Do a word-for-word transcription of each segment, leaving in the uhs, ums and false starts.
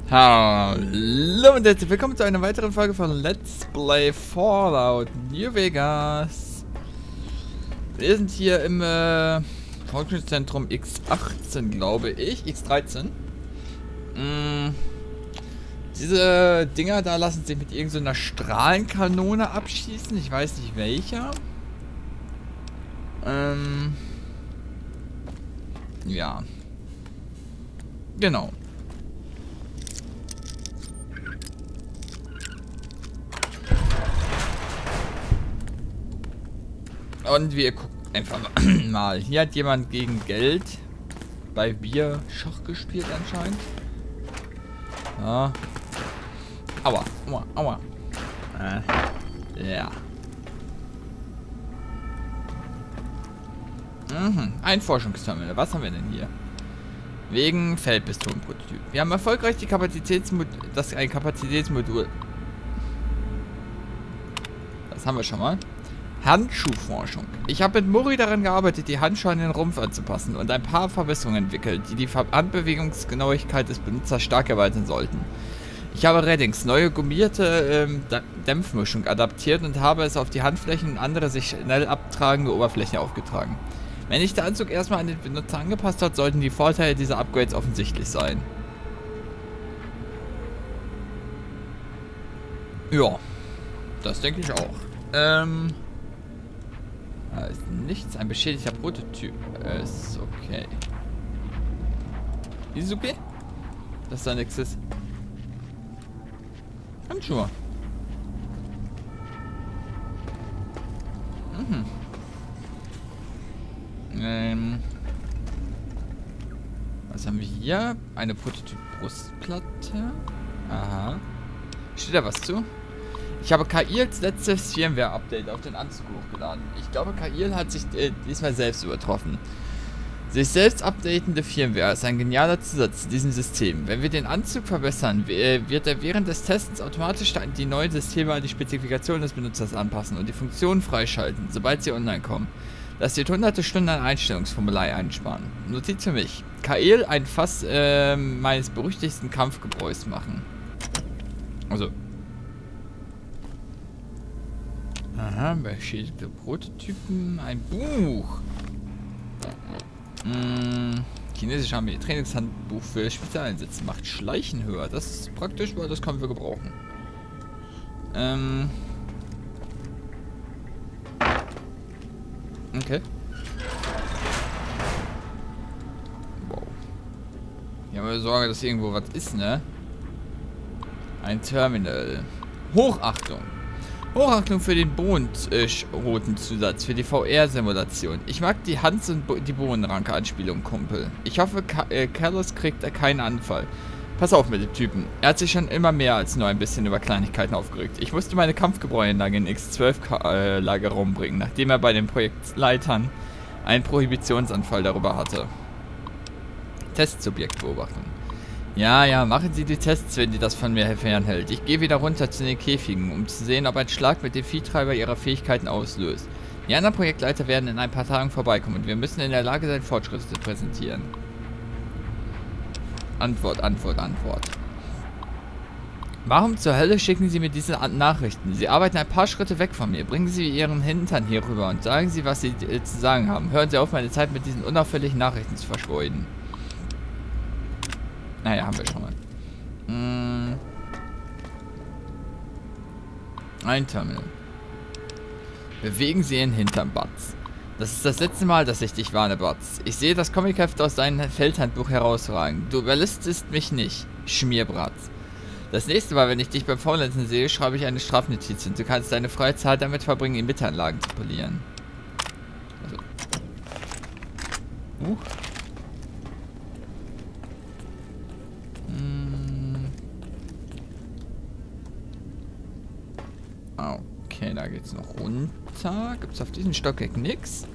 Hallo und herzlich willkommen zu einer weiteren Folge von Let's Play Fallout New Vegas. Wir sind hier im äh, Forschungszentrum X achtzehn, glaube ich. X dreizehn. Mm, diese Dinger da lassen sich mit irgendeiner Strahlenkanone abschießen. Ich weiß nicht welcher. Ähm, ja. Genau. Und wir gucken einfach mal. Hier hat jemand gegen Geld bei Bier Schach gespielt anscheinend. Ja. Aua, aua, aua. Äh, ja. Mhm. Ein Forschungsterminal. Was haben wir denn hier? Wegen Feldpistolenprototyp. Wir haben erfolgreich die Kapazitätsmodul, das ein Kapazitätsmodul. Das haben wir schon mal. Handschuhforschung. Ich habe mit Mori daran gearbeitet, die Handschuhe an den Rumpf anzupassen und ein paar Verbesserungen entwickelt, die die Handbewegungsgenauigkeit des Benutzers stark erweitern sollten. Ich habe Reddings neue gummierte ähm, Dämpfmischung adaptiert und habe es auf die Handflächen und andere sich schnell abtragende Oberflächen aufgetragen. Wenn sich der Anzug erstmal an den Benutzer angepasst hat, sollten die Vorteile dieser Upgrades offensichtlich sein. Ja, das denke ich auch. Ähm... Da ist nichts. Ein beschädigter Prototyp. Ist okay. Ist okay? Dass da nichts ist. Handschuhe. Mhm. Ähm. Was haben wir hier? Eine Prototyp-Brustplatte. Aha. Steht da was zu? Ich habe K I als letztes Firmware-Update auf den Anzug hochgeladen. Ich glaube, K I hat sich äh, diesmal selbst übertroffen. Sich selbst updatende Firmware ist ein genialer Zusatz zu diesem System. Wenn wir den Anzug verbessern, wird er während des Tests automatisch die neuen Systeme an die Spezifikation des Benutzers anpassen und die Funktionen freischalten, sobald sie online kommen. Das wird hunderte Stunden an Einstellungsformular einsparen. Notiz für mich. K I ein Fass äh, meines berüchtigsten Kampfgebräus machen. Also... Aha, beschädigte Prototypen, ein Buch. Hm, chinesische Armee, Trainingshandbuch für Spezialeinsätze, macht Schleichen höher. Das ist praktisch, weil das können wir gebrauchen. Ähm. Okay. Wow. Ich habe Sorge, dass irgendwo was ist, ne? Ein Terminal. Hochachtung. Hochachtung für den Bohnenrotenzusatz für die V R-Simulation. Ich mag die Hans- und Bo die Bohnenranke-Anspielung, Kumpel. Ich hoffe, Ka äh, Carlos kriegt da keinen Anfall. Pass auf mit dem Typen. Er hat sich schon immer mehr als nur ein bisschen über Kleinigkeiten aufgeregt. Ich musste meine Kampfgebräuanlage in X zwölf äh, Lagerraum bringen, nachdem er bei den Projektleitern einen Prohibitionsanfall darüber hatte. Testsubjektbeobachtung. Ja, ja, machen Sie die Tests, wenn die das von mir fernhält. Ich gehe wieder runter zu den Käfigen, um zu sehen, ob ein Schlag mit dem Viehtreiber ihre Fähigkeiten auslöst. Die anderen Projektleiter werden in ein paar Tagen vorbeikommen und wir müssen in der Lage sein, Fortschritte zu präsentieren. Antwort, Antwort, Antwort. Warum zur Hölle schicken Sie mir diese Nachrichten? Sie arbeiten ein paar Schritte weg von mir. Bringen Sie Ihren Hintern hier rüber und sagen Sie, was Sie äh, zu sagen haben. Hören Sie auf, meine Zeit mit diesen unauffälligen Nachrichten zu verschwenden. Naja, haben wir schon mal. Hm. Ein Terminal. Bewegen Sie Ihren Hintern, Batz. Das ist das letzte Mal, dass ich dich warne, Batz. Ich sehe das Comicheft aus deinem Feldhandbuch herausragen. Du überlistest mich nicht, Schmierbratz. Das nächste Mal, wenn ich dich beim Faulenzen sehe, schreibe ich eine Strafnotiz und du kannst deine freie Zeit damit verbringen, Inventanlagen zu polieren. Also. Uh. Okay, da geht's noch runter. Gibt's auf diesem Stockwerk nichts?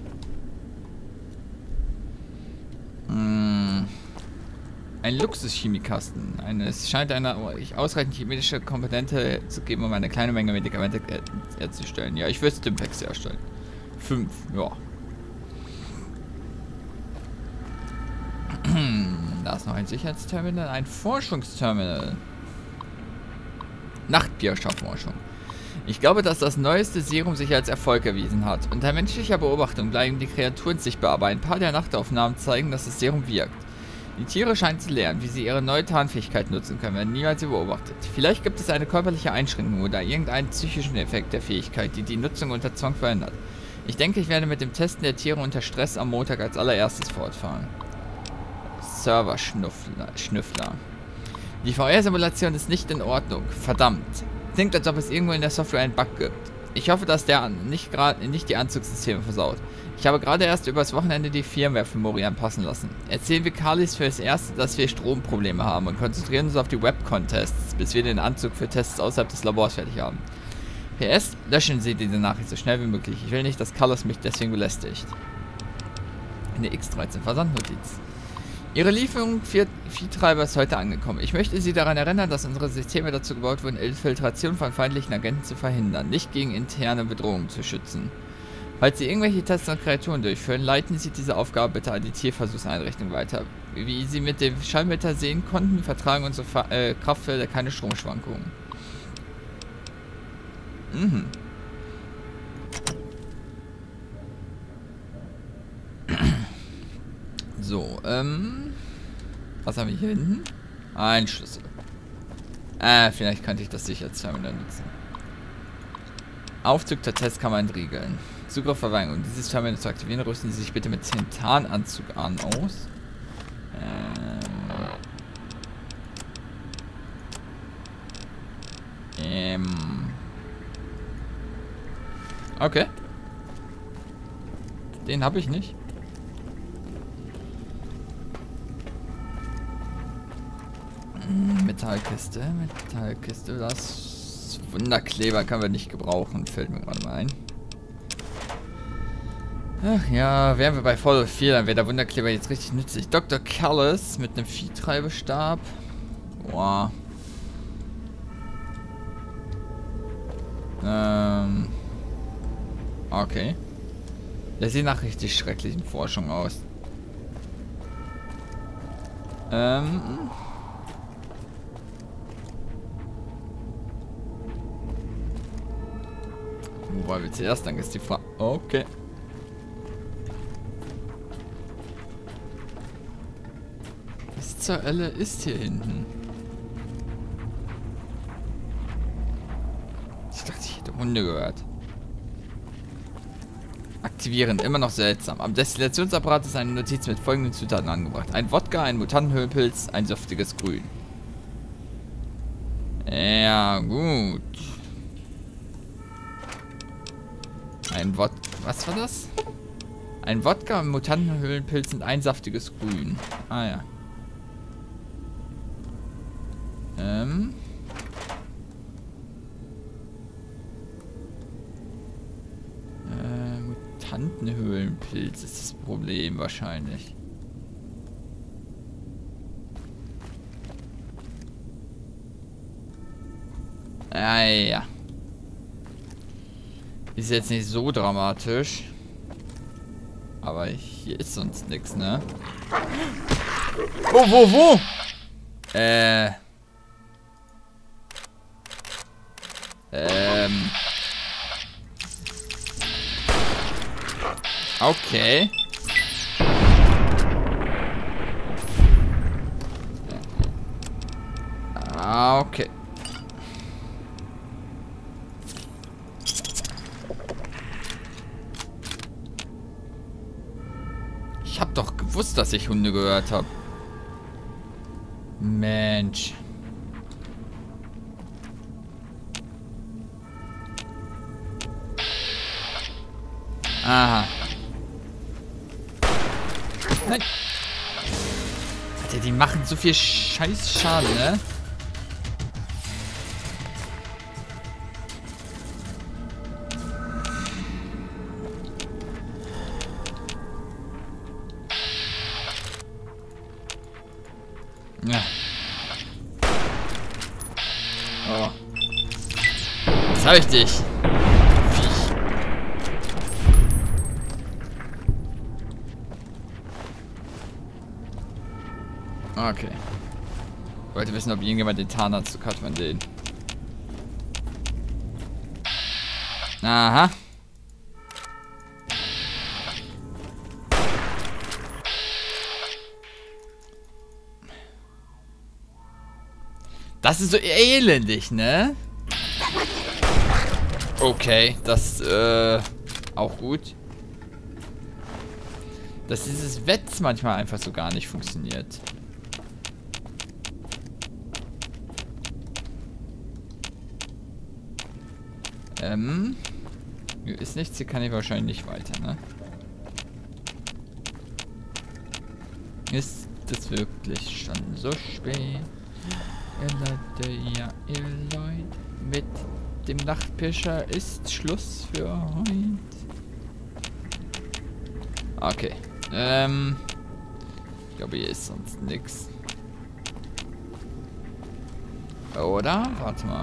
Hm. Ein Luxuschemiekasten. Eine, es scheint eine ausreichend chemische Komponente zu geben, um eine kleine Menge Medikamente herzustellen. Ja, ich würde Stimpaks herstellen. Fünf, ja. Da ist noch ein Sicherheitsterminal, ein Forschungsterminal. Nachtbierstoffforschung. Ich glaube, dass das neueste Serum sich als Erfolg erwiesen hat. Unter menschlicher Beobachtung bleiben die Kreaturen sichtbar, aber ein paar der Nachtaufnahmen zeigen, dass das Serum wirkt. Die Tiere scheinen zu lernen, wie sie ihre neue Tarnfähigkeit nutzen können, wenn niemand sie beobachtet. Vielleicht gibt es eine körperliche Einschränkung oder irgendeinen psychischen Effekt der Fähigkeit, die die Nutzung unter Zwang verhindert. Ich denke, ich werde mit dem Testen der Tiere unter Stress am Montag als allererstes fortfahren. Server-Schnüffler. Die V R-Simulation ist nicht in Ordnung. Verdammt. Klingt, als ob es irgendwo in der Software einen Bug gibt. Ich hoffe, dass der nicht, nicht die Anzugssysteme versaut. Ich habe gerade erst übers Wochenende die Firmware für Mori anpassen lassen. Erzählen wir Carlis für das Erste, dass wir Stromprobleme haben und konzentrieren uns auf die Web-Contests, bis wir den Anzug für Tests außerhalb des Labors fertig haben. P S, löschen Sie diese Nachricht so schnell wie möglich. Ich will nicht, dass Carlos mich deswegen belästigt. Eine X dreizehn Versandnotiz. Ihre Lieferung für Viehtreiber ist heute angekommen. Ich möchte Sie daran erinnern, dass unsere Systeme dazu gebaut wurden, Infiltration von feindlichen Agenten zu verhindern, nicht gegen interne Bedrohungen zu schützen. Falls Sie irgendwelche Tests und Kreaturen durchführen, leiten Sie diese Aufgabe bitte an die Tierversuchseinrichtung weiter. Wie Sie mit dem Schallmeter sehen konnten, vertragen unsere Fa äh, Kraftfelder keine Stromschwankungen. Mhm. So, ähm... was haben wir hier hinten? Ein Schlüssel. Äh, vielleicht könnte ich das Sicherheitsterminal nutzen. Aufzug der Testkammer entriegeln. Zugriff verweigern. Um dieses Terminal zu aktivieren, rüsten Sie sich bitte mit dem Tarnanzug an aus. Ähm... Ähm... Okay. Den habe ich nicht. Metallkiste, Metallkiste, das Wunderkleber können wir nicht gebrauchen, fällt mir gerade mal ein. Ach ja, wären wir bei Fallout vier, dann wäre der Wunderkleber jetzt richtig nützlich. Doktor Callis mit einem Viehtreibestab. Boah. Ähm. Okay. Der sieht nach richtig schrecklichen Forschung aus. Ähm. Wo wollen wir zuerst? Dann ist die Frage. Okay. Was zur Hölle ist hier hinten? Ich dachte, ich hätte Hunde gehört. Aktivieren, immer noch seltsam. Am Destillationsapparat ist eine Notiz mit folgenden Zutaten angebracht. Ein Wodka, ein Mutantenhöhlpilz, ein saftiges Grün. Ja, gut. Ein Wodka. Was war das? Ein Wodka, ein Mutantenhöhlenpilz und ein saftiges Grün. Ah ja. Ähm. Äh, Mutantenhöhlenpilz ist das Problem wahrscheinlich. Ah ja. Ist jetzt nicht so dramatisch. Aber hier ist sonst nichts, ne? Wo, wo, wo? Äh. Ähm. Okay. Ah, okay. Ich hab doch gewusst, dass ich Hunde gehört habe. Mensch. Aha. Nein. Alter, die machen so viel Scheiß Schaden, ne? Ja. Oh. Jetzt hab ich dich. Viech. Okay. Ich wollte wissen, ob irgendjemand den Tarnanzug hat von denen. Aha. Das ist so elendig, ne? Okay, das, äh, auch gut. Dass dieses Wetz manchmal einfach so gar nicht funktioniert. Ähm. Hier ist nichts, hier kann ich wahrscheinlich nicht weiter, ne? Ist es wirklich schon so spät? Leute, ja, ihr Leute, mit dem Nachtpirscher ist Schluss für heute. Okay. Ähm. Ich glaube, hier ist sonst nichts. Oder? Warte mal.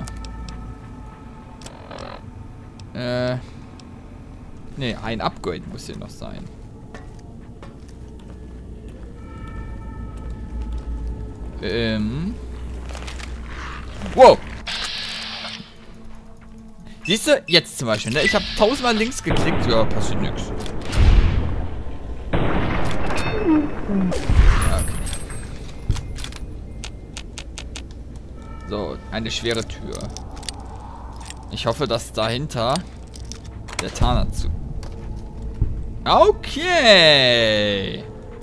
Äh. Ne, ein Upgrade muss hier noch sein. Ähm. Wow! Siehst du? Jetzt zum Beispiel, ne? Ich habe tausendmal links geklickt, ja, passiert nichts. Okay. So, eine schwere Tür. Ich hoffe, dass dahinter der Tarnanzug. Okay.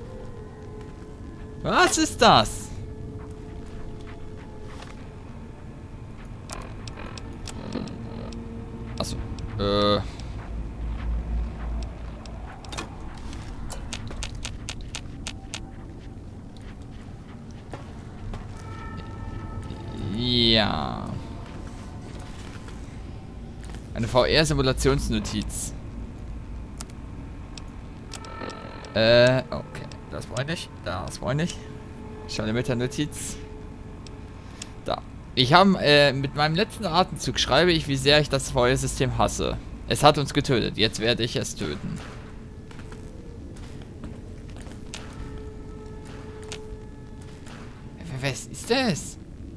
Was ist das? Achso. Äh. Ja. Eine V R-Simulationsnotiz. Äh, okay. Das brauche ich nicht. Das brauche ich nicht. Schade mit der Notiz. Da. Ich habe, äh, mit meinem letzten Atemzug schreibe ich, wie sehr ich das V R-System hasse. Es hat uns getötet. Jetzt werde ich es töten. Was ist das?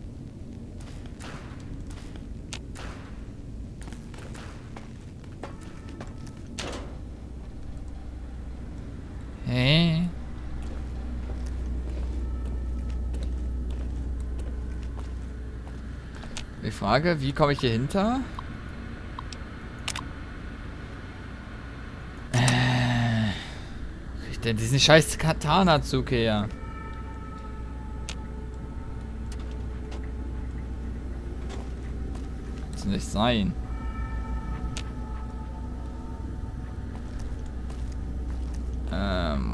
Hä? Die Frage, wie komme ich hier hinter? Äh, krieg ich denn diesen scheiß Katana-Zug her? Kann's nicht sein. Ähm.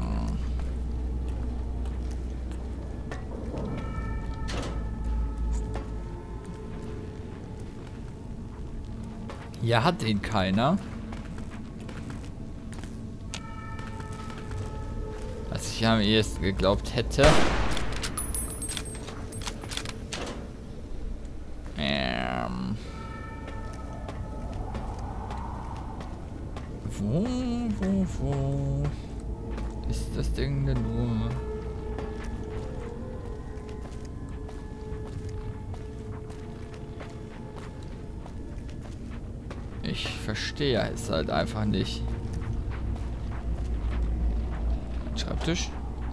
Hier hat ihn keiner. Was ich am ehesten geglaubt hätte. Ähm. Wo, wo, wo ist das Ding denn nur? Ich verstehe es halt einfach nicht. Schreibtisch?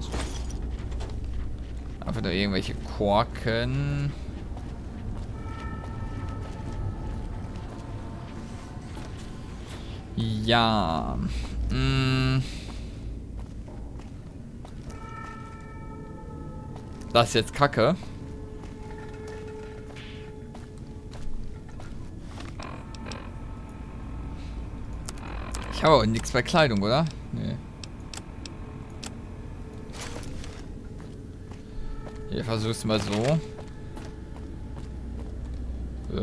Einfach nur irgendwelche Korken. Ja. Mh. Das ist jetzt Kacke. Ich habe auch nichts bei Kleidung, oder? Nee. Hier, versuch's mal so. Ja.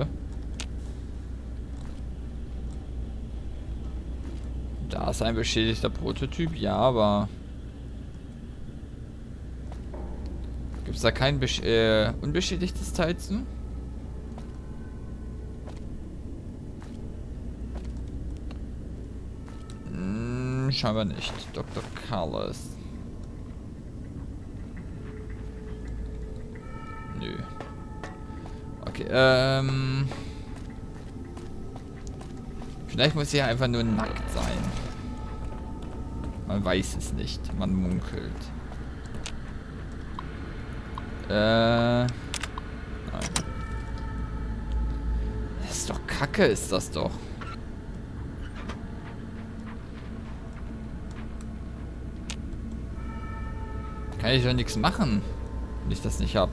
Da ist ein beschädigter Prototyp, ja, aber... Gibt's da kein besch äh, unbeschädigtes Teil zu? Hm, scheinbar nicht. Doktor Carlos. Okay, ähm... Vielleicht muss sie einfach nur nackt sein. Man weiß es nicht. Man munkelt. Äh... Nein. Das ist doch Kacke, ist das doch. Kann ich doch nichts machen, wenn ich das nicht hab.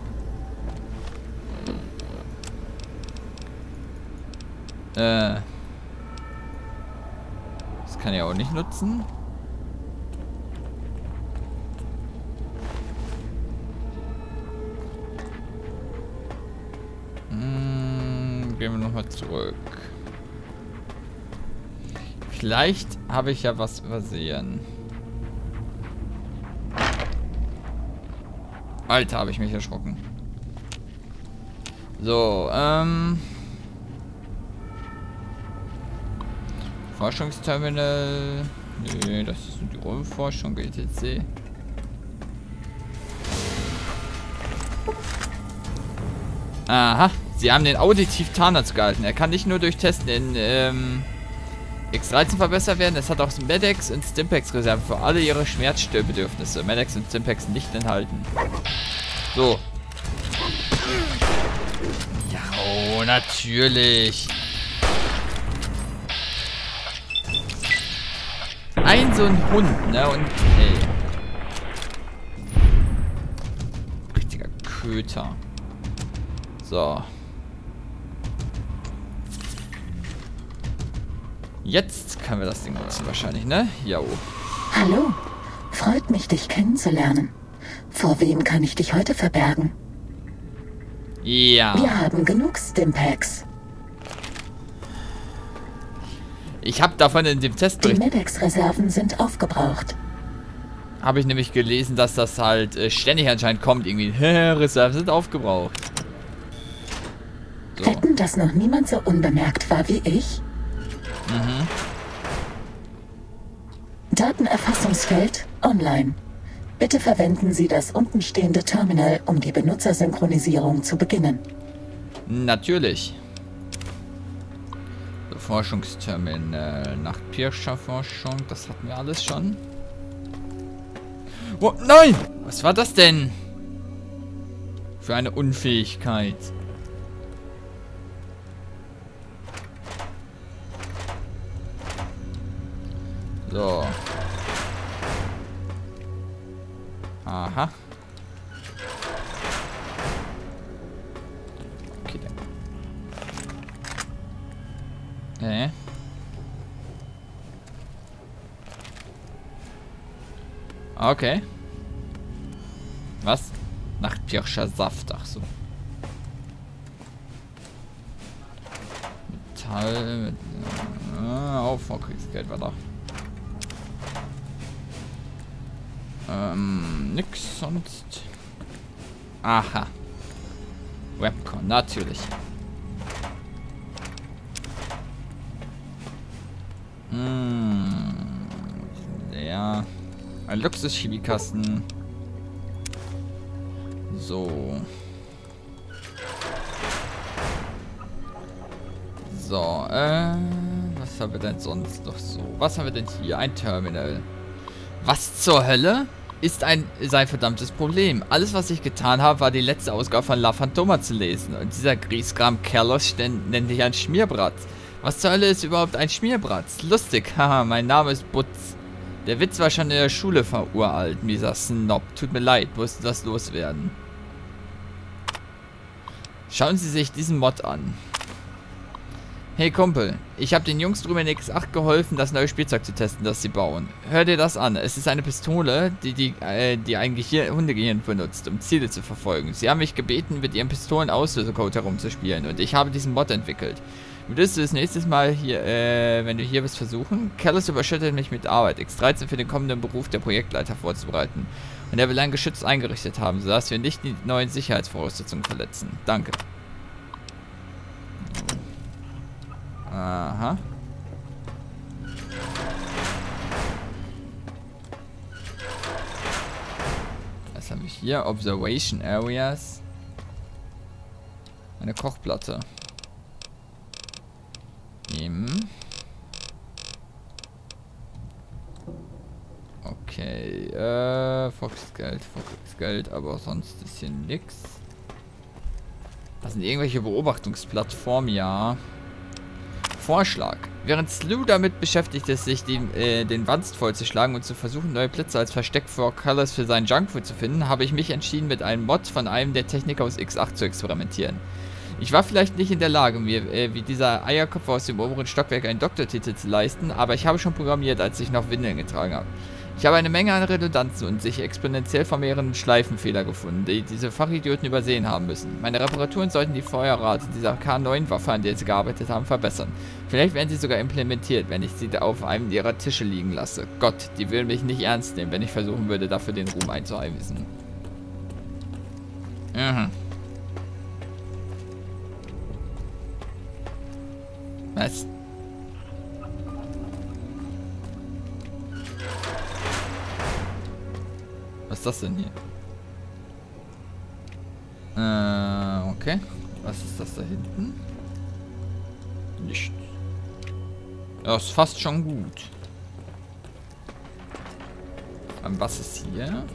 Äh. Das kann ich auch nicht nutzen. Hm, gehen wir nochmal zurück. Vielleicht habe ich ja was übersehen. Alter, habe ich mich erschrocken. So, ähm... Forschungsterminal. Nee, das ist die Umforschung, E T C. Aha, sie haben den auditiv Tarnarzt gehalten. Er kann nicht nur durch Testen in ähm, X dreizehn verbessert werden, es hat auch Medex und Stimpax-Reserven für alle ihre Schmerzstillbedürfnisse. Medex und Stimpax nicht enthalten. So. Ja, oh, natürlich. Ein so ein Hund, ne? Und ey. Richtiger Köter. So. Jetzt können wir das Ding nutzen wahrscheinlich, ne? Jo. Hallo. Freut mich, dich kennenzulernen. Vor wem kann ich dich heute verbergen? Ja. Wir haben genug Stimpaks. Ich habe davon in dem Die Testbericht... Medex-Reserven sind aufgebraucht. Habe ich nämlich gelesen, dass das halt äh, ständig anscheinend kommt. Irgendwie, Reserven sind aufgebraucht. So. Wetten, dass noch niemand so unbemerkt war wie ich? Mhm. Datenerfassungsfeld online. Bitte verwenden Sie das untenstehende Terminal, um die Benutzersynchronisierung zu beginnen. Natürlich. So, Forschungsterminal. Nachtpirscher-Forschung. Das hatten wir alles schon. Oh, nein! Was war das denn? Für eine Unfähigkeit. So. Aha. Okay, dann. Äh. Okay. Was? Nachtpirscher Saft, ach so. Metall mit. Äh, Aufbaukriegsgeld war da. Ähm, nix sonst. Aha. Webcon, natürlich. Hm. Ja. Ein Luxus-Chemikasten. So. So, äh. Was haben wir denn sonst noch so? Was haben wir denn hier? Ein Terminal. Was zur Hölle ist ein sein verdammtes Problem? Alles, was ich getan habe, war die letzte Ausgabe von La Phantoma zu lesen. Und dieser Griesgram Carlos nennt dich ein Schmierbratz. Was zur Hölle ist überhaupt ein Schmierbratz? Lustig, haha, mein Name ist Butz. Der Witz war schon in der Schule veruralt, mieser Snob. Tut mir leid, musste das loswerden. Schauen Sie sich diesen Mod an. Hey Kumpel, ich habe den Jungs drüben in X acht geholfen, das neue Spielzeug zu testen, das sie bauen. Hör dir das an. Es ist eine Pistole, die die, äh, die ein Gehir- Hundegehirn benutzt, um Ziele zu verfolgen. Sie haben mich gebeten, mit ihrem Pistolen-Auslösecode herumzuspielen und ich habe diesen Mod entwickelt. Würdest du das nächstes Mal hier, äh, wenn du hier bist, versuchen? Carlos überschüttet mich mit Arbeit, X dreizehn für den kommenden Beruf der Projektleiter vorzubereiten. Und er will ein Geschütz eingerichtet haben, sodass wir nicht die neuen Sicherheitsvoraussetzungen verletzen. Danke. Aha. Was habe ich hier? Observation Areas. Eine Kochplatte. Nehmen. Okay, äh, Foxgeld, Foxgeld, aber sonst ist hier nix. Das sind irgendwelche Beobachtungsplattformen, ja. Vorschlag. Während Slew damit beschäftigt ist, sich die, äh, den Wanst vollzuschlagen und zu versuchen, neue Plätze als Versteck für Colors für seinen Junkfood zu finden, habe ich mich entschieden, mit einem Mod von einem der Techniker aus X acht zu experimentieren. Ich war vielleicht nicht in der Lage, mir äh, wie dieser Eierkopf aus dem oberen Stockwerk einen Doktortitel zu leisten, aber ich habe schon programmiert, als ich noch Windeln getragen habe. Ich habe eine Menge an Redundanzen und sich exponentiell vermehrenden Schleifenfehler gefunden, die diese Fachidioten übersehen haben müssen. Meine Reparaturen sollten die Feuerrate dieser K neun Waffe, an der sie gearbeitet haben, verbessern. Vielleicht werden sie sogar implementiert, wenn ich sie auf einem ihrer Tische liegen lasse. Gott, die würden mich nicht ernst nehmen, wenn ich versuchen würde, dafür den Ruhm einzuheimsen. Mhm. Was? Was ist das denn hier? Äh, okay. Was ist das da hinten? Nichts. Ja, ist fast schon gut. Und was ist hier?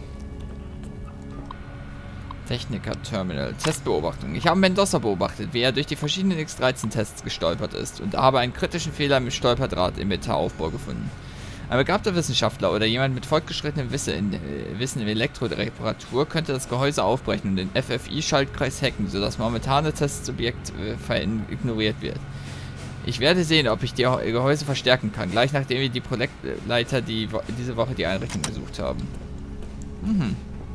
Techniker-Terminal. Testbeobachtung. Ich habe Mendoza beobachtet, wie er durch die verschiedenen X dreizehn Tests gestolpert ist und habe einen kritischen Fehler im Stolperdraht im Metaaufbau gefunden. Ein begabter Wissenschaftler oder jemand mit fortgeschrittenem Wissen in, äh, Wissen in Elektroreparatur könnte das Gehäuse aufbrechen und den F F I-Schaltkreis hacken, sodass momentane Testsubjekt äh, ignoriert wird. Ich werde sehen, ob ich die Gehäuse verstärken kann, gleich nachdem wir die Projektleiter die, diese Woche die Einrichtung besucht haben. Mhm.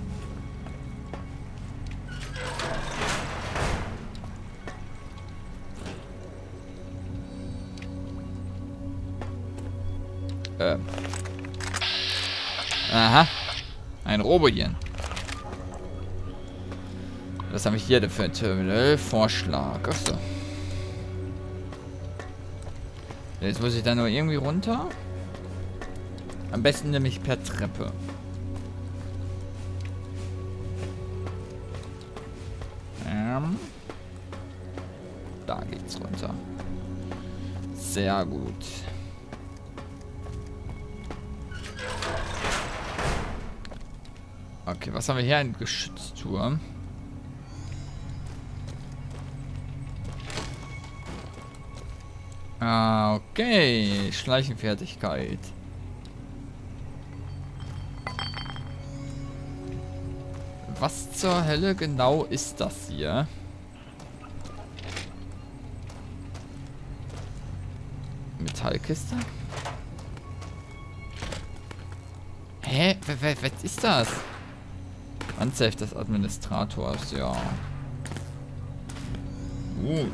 Ähm. Aha. Ein Robohirn. Was habe ich hier denn für ein Terminal? Vorschlag. Achso. Jetzt muss ich da nur irgendwie runter. Am besten nämlich per Treppe. Ähm. Da geht's runter. Sehr gut. Okay, was haben wir hier? Ein Geschützturm. Ah, okay. Schleichenfertigkeit. Was zur Hölle genau ist das hier? Metallkiste? Hä? Was ist das? Ansafe des Administrators, ja. Gut.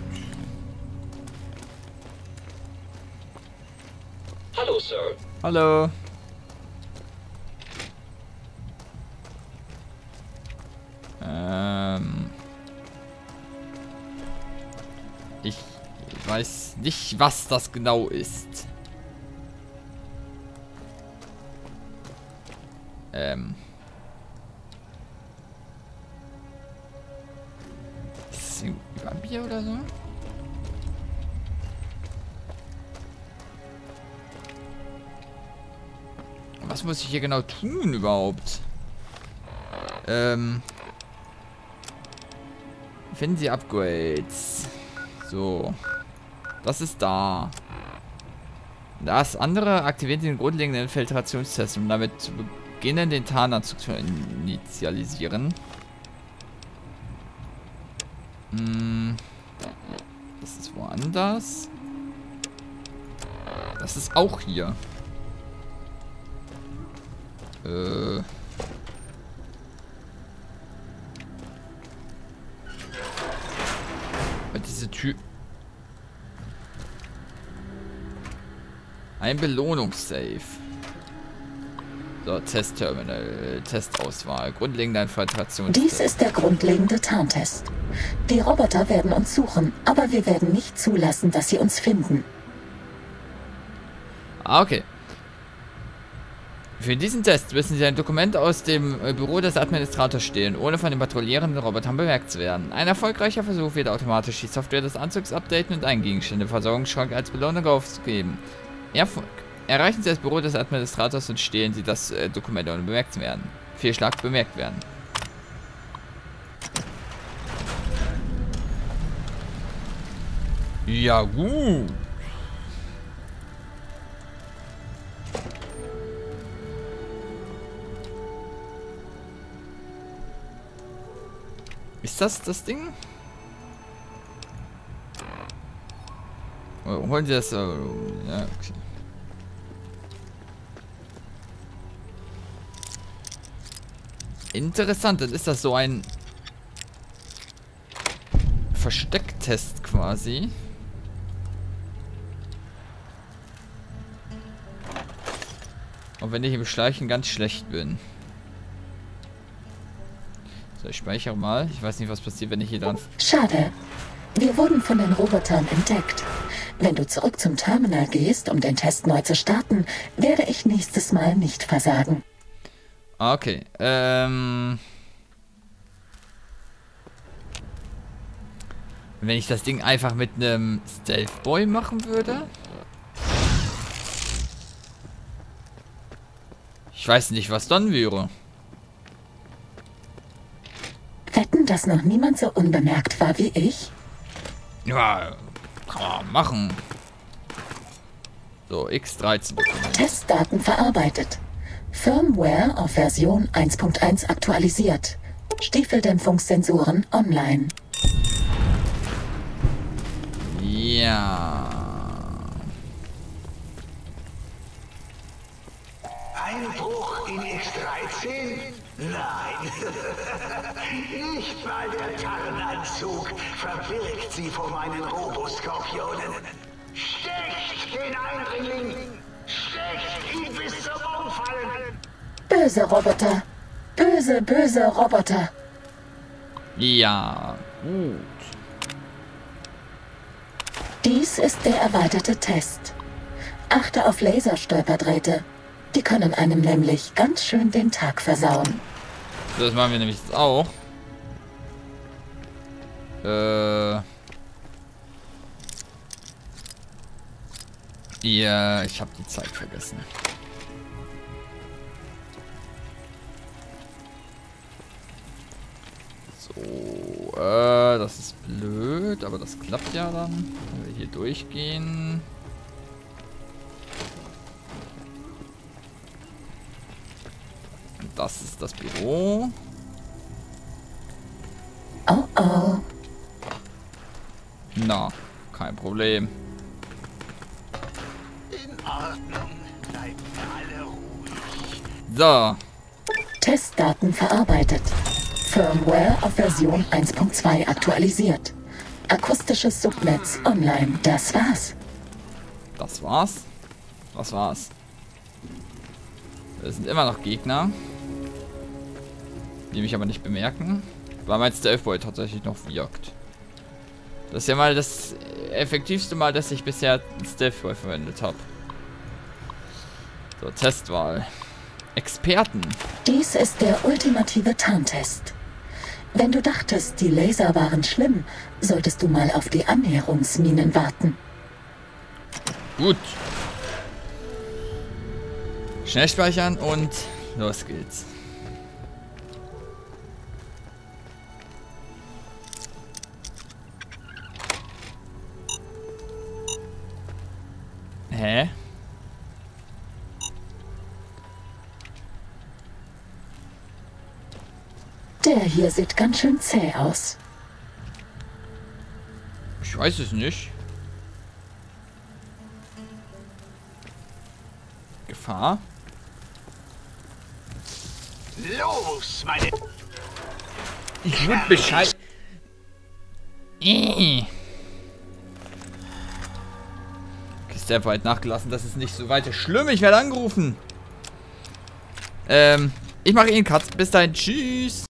Hallo, Sir. Hallo. Ähm. Ich weiß nicht, was das genau ist. Ähm. Ist das ein Vampir oder so? Was muss ich hier genau tun überhaupt? Ähm. Finden Sie Upgrades. So. Das ist da. Das andere aktiviert den grundlegenden Infiltrationstest, um damit zu beginnen, den Tarnanzug zu initialisieren. Hm. Das ist woanders. Das ist auch hier. Äh. Und diese Tür. Ein Belohnungssafe. So, Testterminal, Testauswahl, grundlegender Infiltrationstest. Dies ist der grundlegende Tarntest. Die Roboter werden uns suchen, aber wir werden nicht zulassen, dass sie uns finden. Ah, okay. Für diesen Test müssen Sie ein Dokument aus dem Büro des Administrators stehlen, ohne von den patrouillierenden Robotern bemerkt zu werden. Ein erfolgreicher Versuch wird automatisch die Software des Anzugs updaten und einen Gegenstand im Versorgungsschrank als Belohnung aufzugeben. Erfolg. Erreichen Sie das Büro des Administrators und stehlen Sie das äh, Dokument, ohne bemerkt zu werden. Fehlschlag bemerkt werden. Ja, gut. Ist das das Ding? Oh, holen Sie das. Oh, ja, okay. Interessant, dann ist das so ein Verstecktest quasi. Und wenn ich im Schleichen ganz schlecht bin. So, ich speichere mal. Ich weiß nicht, was passiert, wenn ich hier dran... Schade. Wir wurden von den Robotern entdeckt. Wenn du zurück zum Terminal gehst, um den Test neu zu starten, werde ich nächstes Mal nicht versagen. Okay, ähm... wenn ich das Ding einfach mit einem Stealth Boy machen würde? Ich weiß nicht, was dann wäre. Wetten, dass noch niemand so unbemerkt war wie ich? Ja, kann man machen. So, X dreizehn. Testdaten verarbeitet. Firmware auf Version eins Punkt eins aktualisiert. Stiefeldämpfungssensoren online. Ja. Einbruch in X dreizehn? Nein. Nicht mal der Tarnanzug verbirgt sie vor meinen Roboskorpionen. Stecht den Eindringling! Stecht ihn bis zum Umfallen! Böse Roboter. Böse, böse Roboter. Ja, gut. Dies ist der erweiterte Test. Achte auf Laserstolperdrähte. Die können einem nämlich ganz schön den Tag versauen. Das machen wir nämlich jetzt auch. Äh. Ja, ich habe die Zeit vergessen. So, äh, das ist blöd, aber das klappt ja dann. Wenn wir hier durchgehen. Das ist das Büro. Oh oh. Na, kein Problem. In Ordnung. Bleiben alle ruhig. So. Testdaten verarbeitet. Firmware auf Version eins Punkt zwei aktualisiert. Akustisches Subnetz online. Das war's. Das war's. Was war's? Es sind immer noch Gegner. Die mich aber nicht bemerken. Weil mein Stealth Boy tatsächlich noch wirkt. Das ist ja mal das effektivste Mal, dass ich bisher Stealth Boy verwendet habe. So, Testwahl. Experten. Dies ist der ultimative Tarntest. Wenn du dachtest, die Laser waren schlimm, solltest du mal auf die Annäherungsminen warten. Gut. Schnell speichern und los geht's. Hä? Der hier sieht ganz schön zäh aus. Ich weiß es nicht. Gefahr? Los, meine... Ich würde Bescheid... Äh. Okay, Step weit nachgelassen, das ist nicht so weiter schlimm. Ich werde angerufen. Ähm, ich mache Ihnen Cut. Bis dahin, tschüss.